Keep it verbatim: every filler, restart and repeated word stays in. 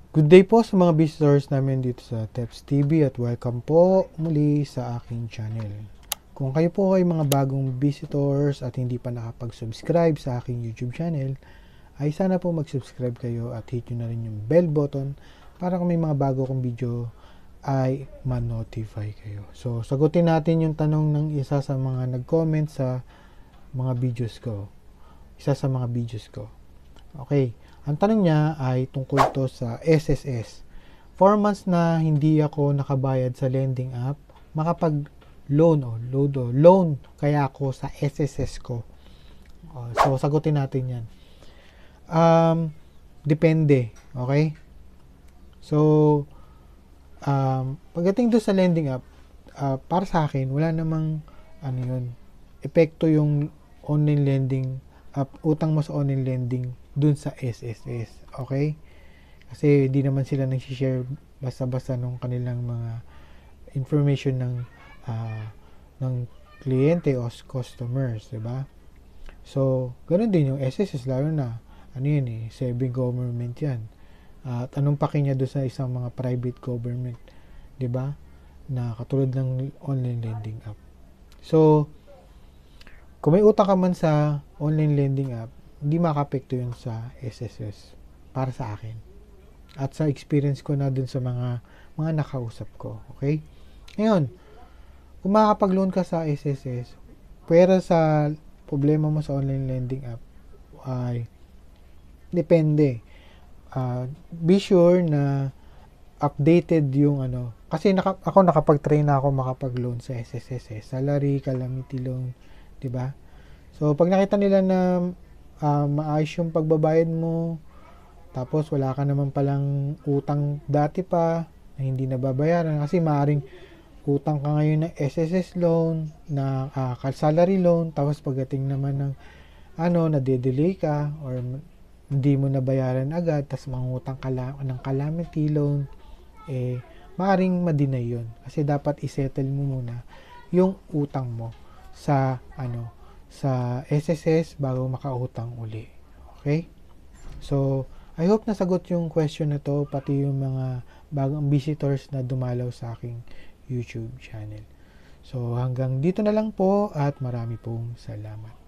Good day po sa mga visitors namin dito sa Teps T V at welcome po muli sa aking channel. Kung kayo po ay mga bagong visitors at hindi pa nakapag-subscribe sa aking YouTube channel, ay sana po mag-subscribe kayo at hit nyo na rin yung bell button para kung may mga bago kong video ay ma-notify kayo. So, sagutin natin yung tanong ng isa sa mga nag-comment sa mga videos ko. Isa sa mga videos ko. Okay. Ang tanong niya ay tungkol to sa S S S. four months na hindi ako nakabayad sa lending app, makapag-loan o load o loan kaya ako sa S S S ko. Uh, so, sagutin natin yan. Um, depende. Okay? So, um, pagdating doon sa lending app, uh, para sa akin, wala namang ano yun, epekto yung online lending app, utang mo sa online lending dun sa S S S, okay? Kasi di naman sila nag-share basta-basta nung kanilang mga information ng uh, ng kliyente o customers, di ba? So, ganun din yung S S S, lalo na ano yun eh, saving government yan. Uh, at anong paki niya doon sa isang mga private government, di ba? Na katulad ng online lending app. So, kung may utang ka man sa online lending app, hindi makapekto yun sa S S S para sa akin. At sa experience ko na dun sa mga mga nakausap ko. Okay? Ngayon, kung makakapag-loan ka sa S S S, pero sa problema mo sa online lending app, ay depende. Uh, be sure na updated yung ano. Kasi naka, ako nakapag-try na ako makapag-loan sa S S S. Eh. Salary, calamity loan, di ba? So, pag nakita nila na uh, maayos yung pagbabayad mo, tapos wala ka naman palang utang dati pa na hindi nababayaran, kasi maaring utang ka ngayon ng S S S loan, na uh, salary loan, tapos pagdating naman ng ano, nade-delay ka or hindi mo nabayaran agad, tapos mangutang ka lang ng calamity loan, eh maaring ma-deny yun, kasi dapat isettle mo muna yung utang mo sa ano sa S S S bago makautang uli. Okay? So, I hope nasagot yung question na to, pati yung mga bagong visitors na dumalaw sa aking YouTube channel. So, hanggang dito na lang po at marami pong salamat.